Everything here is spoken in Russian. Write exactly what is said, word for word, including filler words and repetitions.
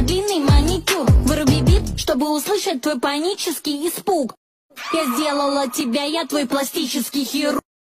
длинный маникюр. Выруби бит, чтобы услышать твой панический испуг. Я сделала тебя, я твой пластический хирург.